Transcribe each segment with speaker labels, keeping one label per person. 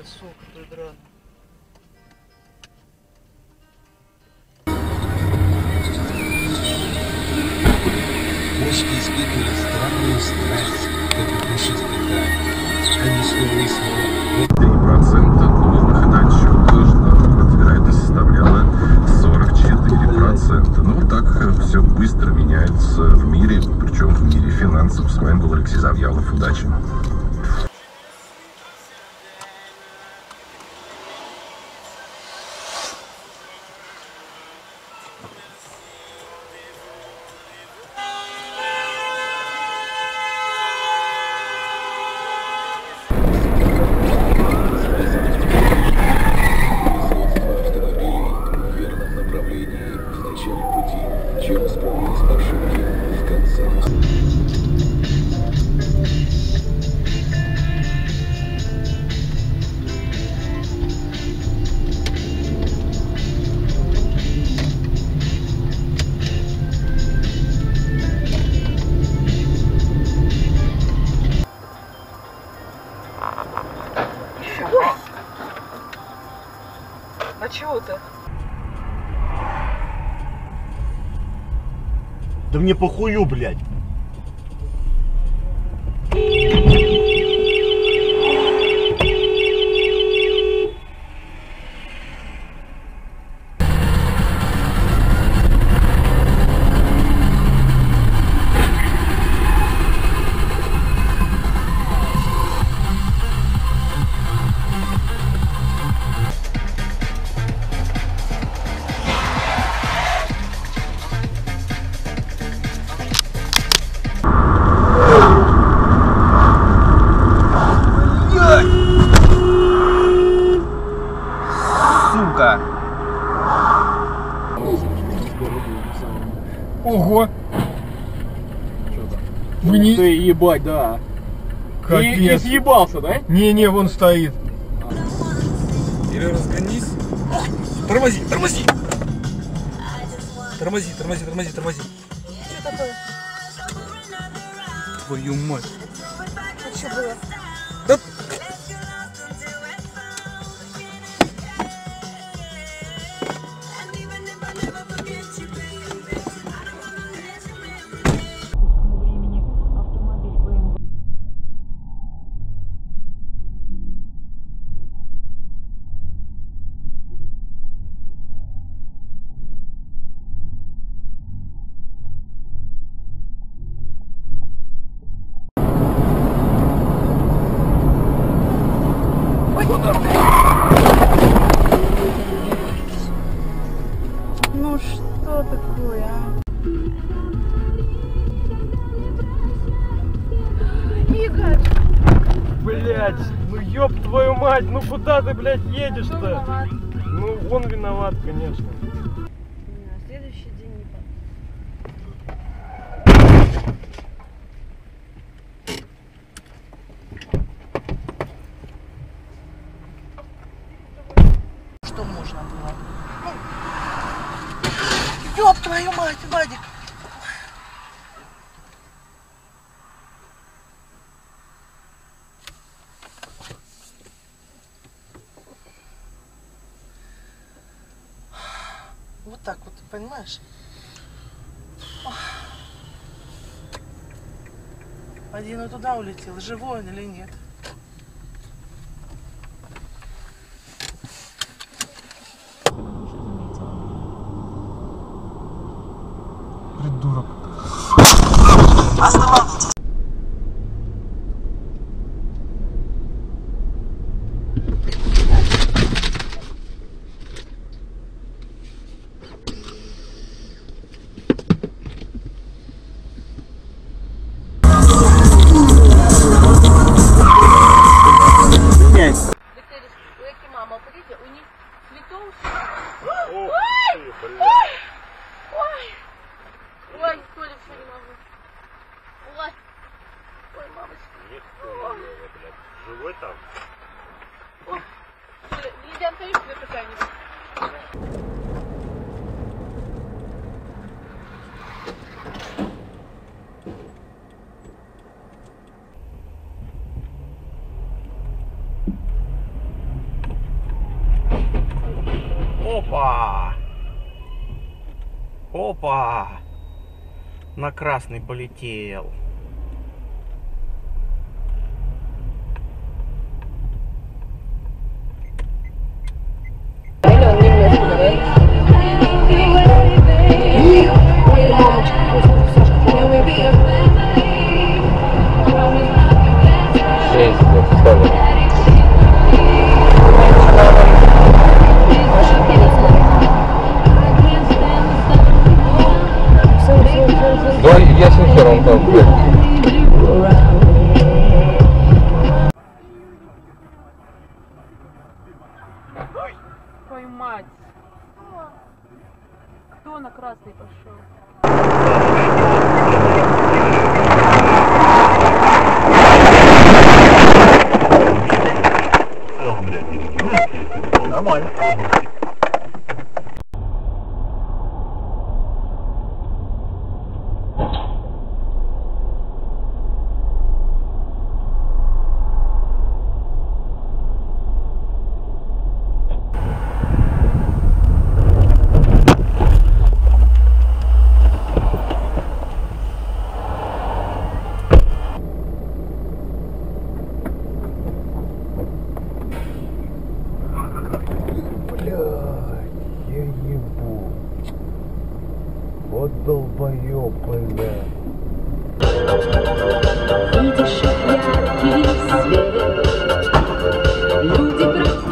Speaker 1: Ой, сука, ты дран.
Speaker 2: Почки испытывали странную страсть, как и пушистый край. Они снова и снова.
Speaker 3: 3% полных отчетов, вероятность составляла 44%. Ну, вот так все быстро меняется в мире, причем в мире финансов. С вами был Алексей Завьялов. Удачи!
Speaker 1: А чего ты?
Speaker 4: Да мне похую, блядь.
Speaker 5: Ого! Вы не... Ты ебать, да. Капец. Не съебался, да? Не, вон стоит.
Speaker 1: Или разгонись. Тормози, тормози! Тормози, тормози, тормози, тормози.
Speaker 6: Что такое?
Speaker 1: Твою мать.
Speaker 6: А что было?
Speaker 1: Да...
Speaker 6: Ну что такое, а? Игорь!
Speaker 5: Блять, ну ёб твою мать, ну куда ты, блядь, едешь-то?
Speaker 6: Кто виноват?
Speaker 5: Ну он виноват, конечно.
Speaker 6: На следующий день не помню.
Speaker 1: Что можно было? Ну, ёб твою мать, Вадик! Вот так вот, понимаешь? Один и туда улетел, живой он или нет?
Speaker 5: Придурок.
Speaker 6: Мама, смотрите, у них цветов.
Speaker 5: Ой!
Speaker 6: Ой, Коля, все не могу. Ой, ой, мамочка.
Speaker 5: Живой там?
Speaker 6: Ой, Коля, нельзя оставить себе какая-нибудь.
Speaker 5: Опа! На красный полетел.
Speaker 3: Да, я сенсором там.
Speaker 6: Твою мать. Кто на красный пошел?
Speaker 5: Нормально.
Speaker 4: Я ебу. Вот долбоёб, бля.
Speaker 7: Видишь яркий свет, люди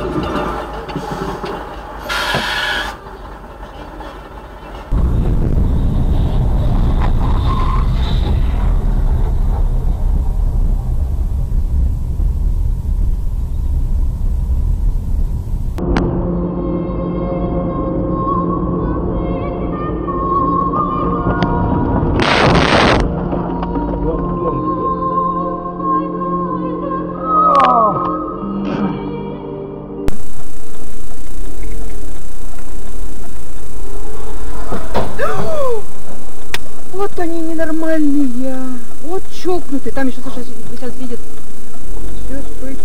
Speaker 6: Вот они ненормальные. Вот чокнутые. Там еще Саша сейчас видит. Все, стойте.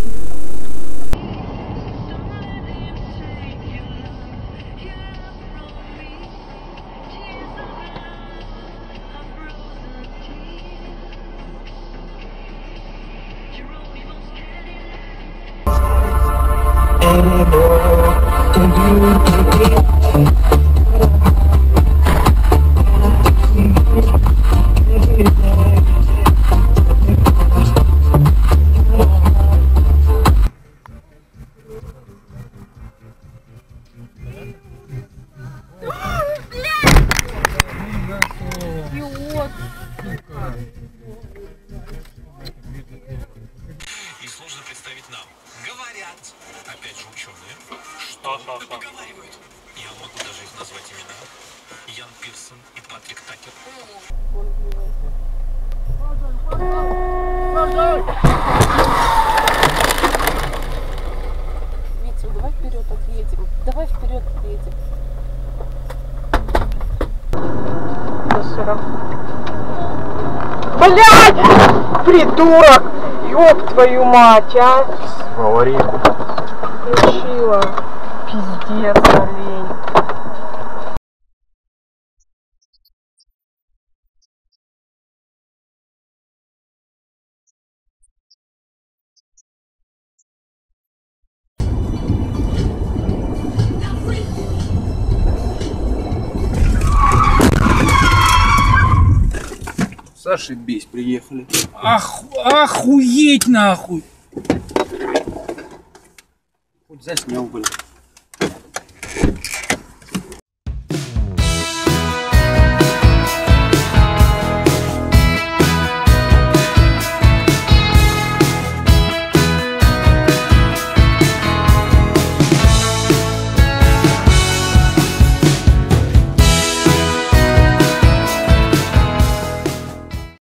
Speaker 2: И сложно представить нам. Говорят, опять же ученые, что поговаривают. Я могу даже их назвать имена. Ян Пирсон и Патрик Такер.
Speaker 6: Витя, давай вперед отъедем. Давай вперед отъедем. Блядь! Придурок! Ёб твою мать, а!
Speaker 5: Аварийку.
Speaker 6: Включила. Пиздец, олень.
Speaker 5: Зашибись, приехали.
Speaker 8: Охуеть нахуй!
Speaker 5: Хоть заснял, блин.